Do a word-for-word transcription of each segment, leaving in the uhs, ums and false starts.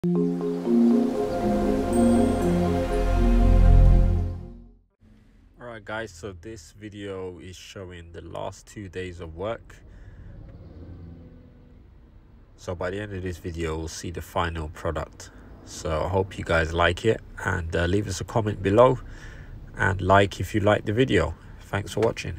Alright guys, so this video is showing the last two days of work. So by the end of this video we'll see the final product. So I hope you guys like it, and uh, leave us a comment below and like if you like the video. Thanks for watching.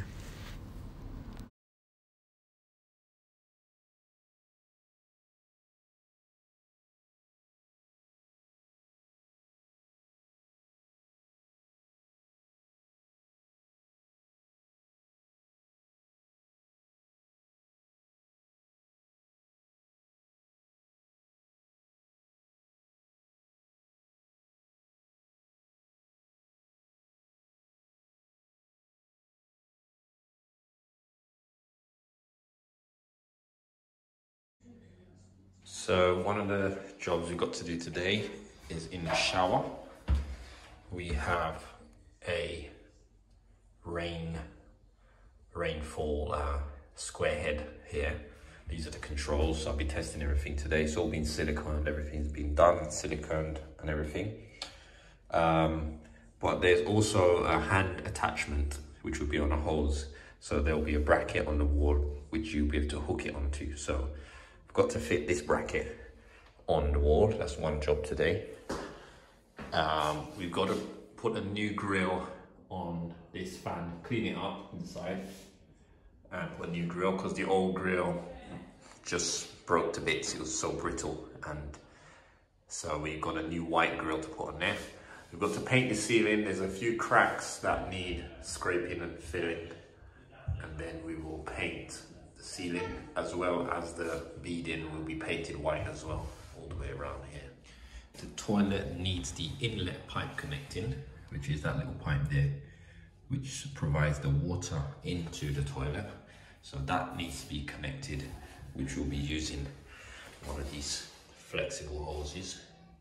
So one of the jobs we got to do today is in the shower. We have a rain rainfall uh, square head here. These are the controls. So I'll be testing everything today. It's all been siliconed, everything's been done, siliconed and everything. Um, but there's also a hand attachment which will be on a hose. So there'll be a bracket on the wall which you'll be able to hook it onto. So I've got to fit this bracket on the wall. That's one job today. Um, we've got to put a new grill on this fan, clean it up inside, and put a new grill because the old grill just broke to bits. It was so brittle, and so we got a new white grill to put on there. We've got to paint the ceiling. There's a few cracks that need scraping and filling, and then we will paint the ceiling as well as the beading will be painted white as well, all the way around here. The toilet needs the inlet pipe connecting, which is that little pipe there, which provides the water into the toilet. So that needs to be connected, which we'll be using one of these flexible hoses.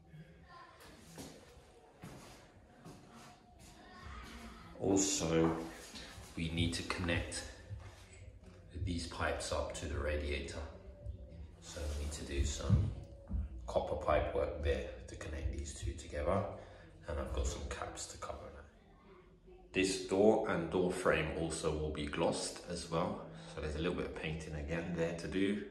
Also, we need to connect these pipes up to the radiator. So we need to do some copper pipe work there to connect these two together. And I've got some caps to cover that. This door and door frame also will be glossed as well. So there's a little bit of painting again there to do.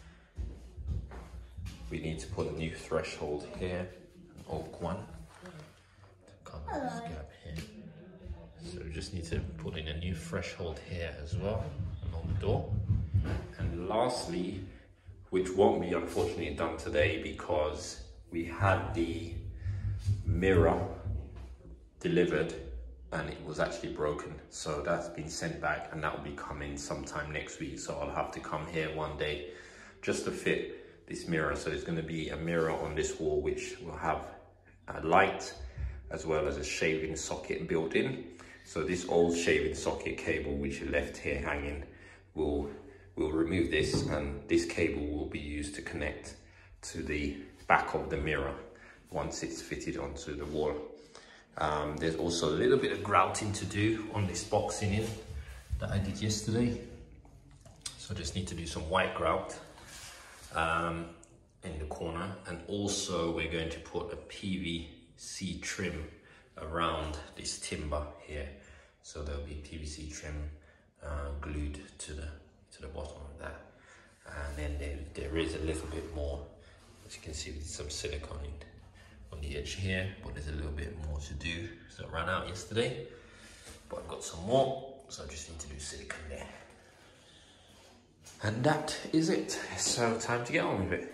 We need to put a new threshold here, an oak one, to cover this gap here. So we just need to put in a new threshold here as well, along the door. And lastly, which won't be unfortunately done today because we had the mirror delivered and it was actually broken, so that's been sent back and that will be coming sometime next week. So I'll have to come here one day just to fit this mirror. So there's going to be a mirror on this wall which will have a light as well as a shaving socket built in. So this old shaving socket cable which is left here hanging, will we'll remove this, and this cable will be used to connect to the back of the mirror once it's fitted onto the wall. Um, there's also a little bit of grouting to do on this boxing in that I did yesterday. So I just need to do some white grout um, in the corner. And also we're going to put a P V C trim around this timber here. So there'll be P V C trim uh, glued to the, to the bottom of that. And then there, there is a little bit more, as you can see, with some silicone in on the edge here, but there's a little bit more to do. So I ran out yesterday, but I've got some more, so I just need to do silicone there. And that is it. So time to get on with it.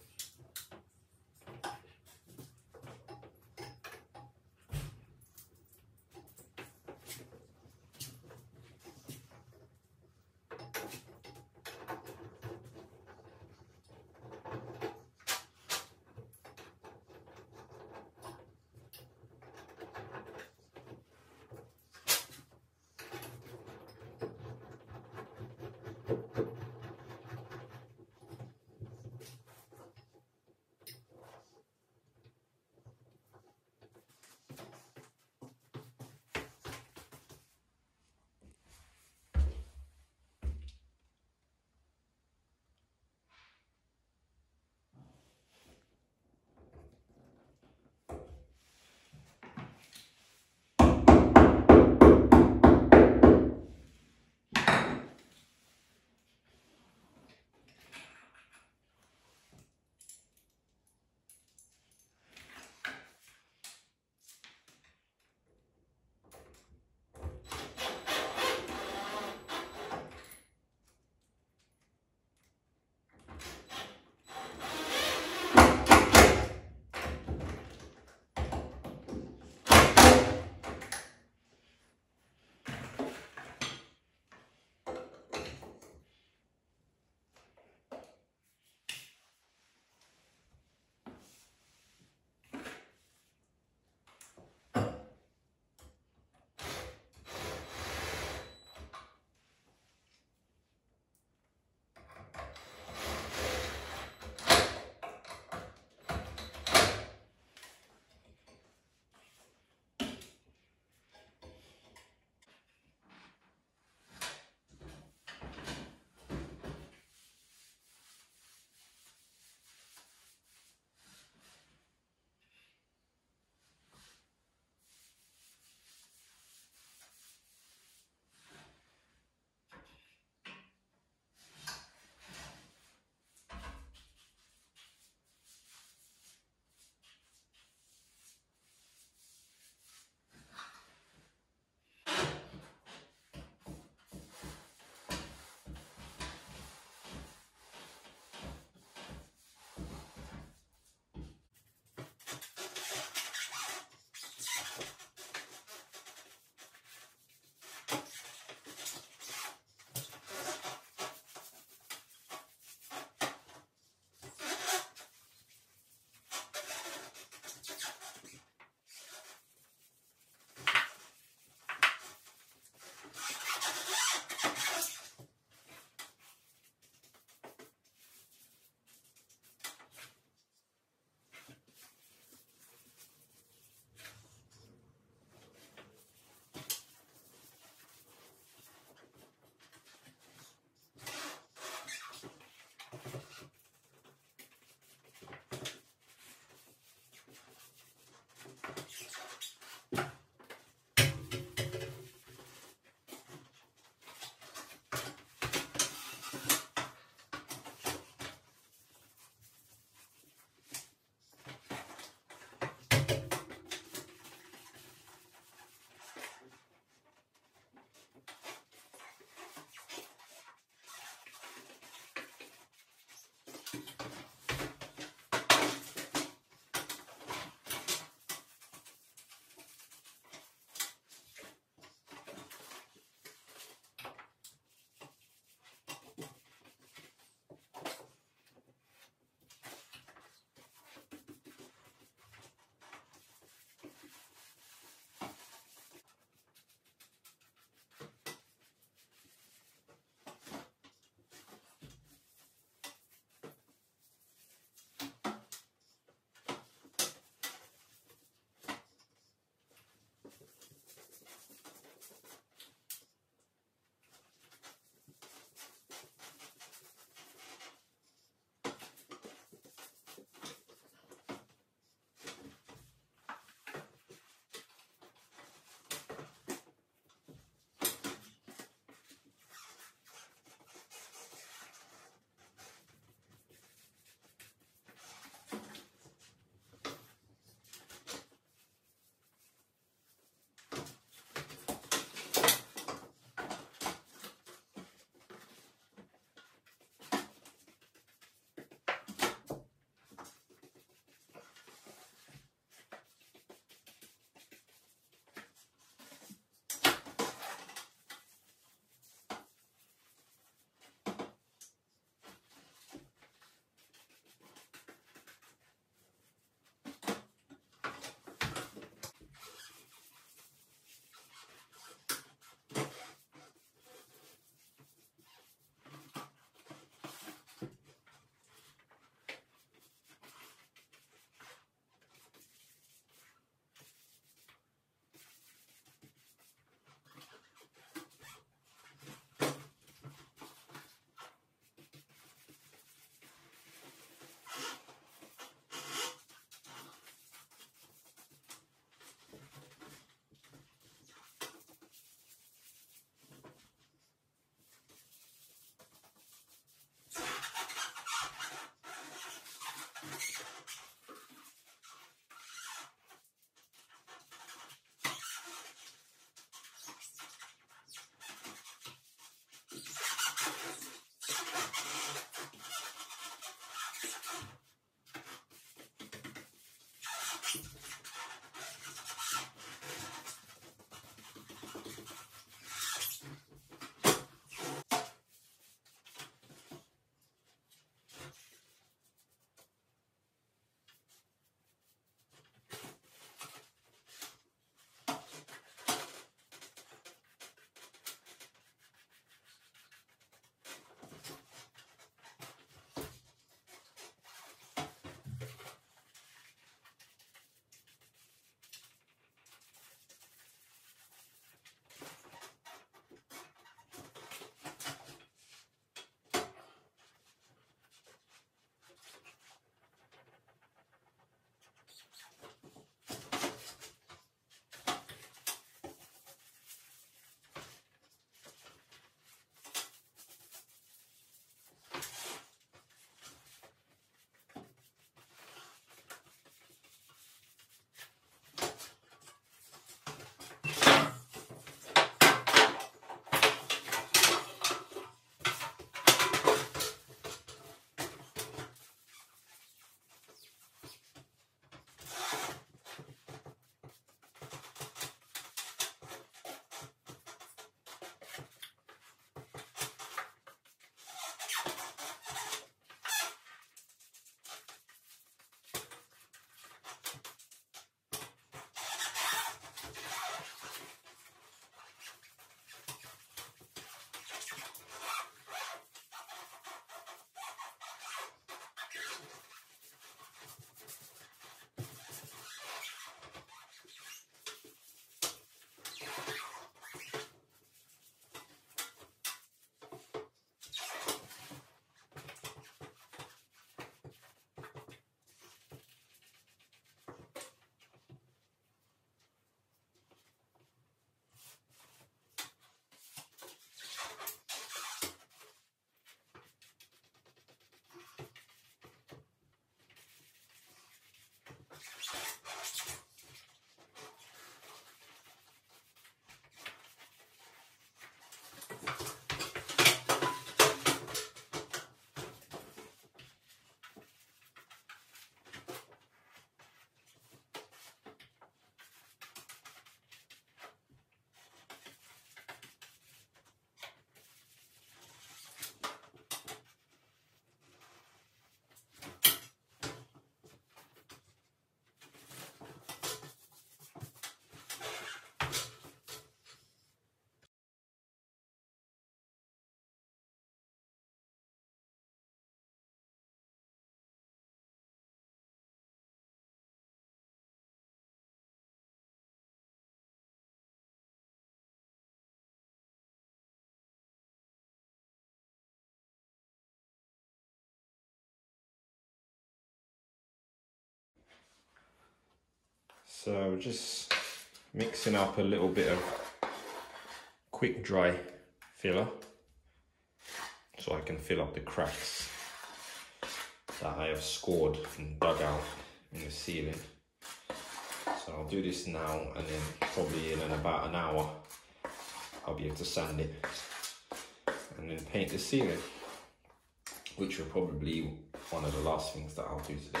So just mixing up a little bit of quick dry filler so I can fill up the cracks that I have scored and dug out in the ceiling. So I'll do this now, and then probably in about an hour I'll be able to sand it and then paint the ceiling, which will probably be one of the last things that I'll do today.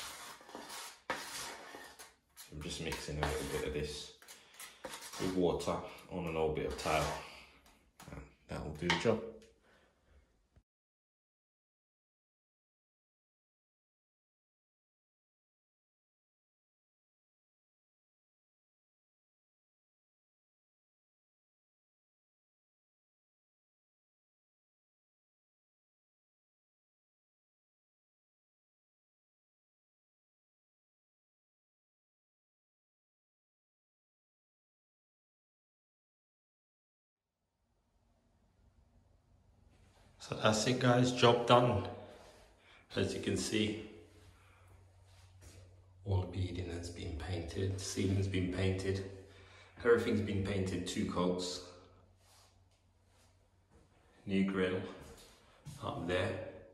So I'm just mixing a little bit of this with water on an old bit of tile, and that will do the job. So that's it guys, job done. As you can see, all the beading has been painted, the ceiling's been painted, everything's been painted two coats. New grill up there.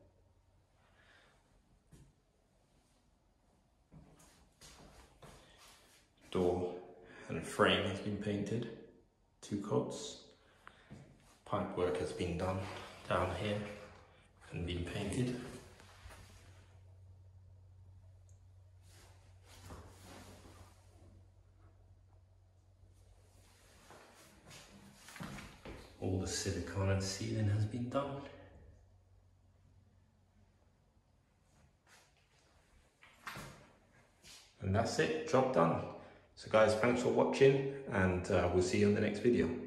Door and frame has been painted, two coats. Pipe work has been done down here and been painted. All the silicone and ceiling has been done. And that's it, job done. So guys, thanks for watching, and uh, we'll see you on the next video.